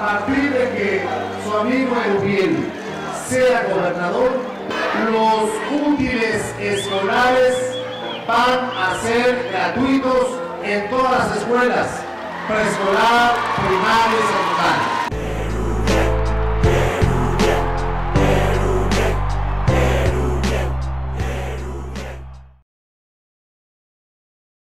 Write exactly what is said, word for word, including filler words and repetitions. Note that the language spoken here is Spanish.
partir de que su amigo Erubiel sea gobernador, los útiles escolares van a ser gratuitos en todas las escuelas, preescolar, primaria y secundaria.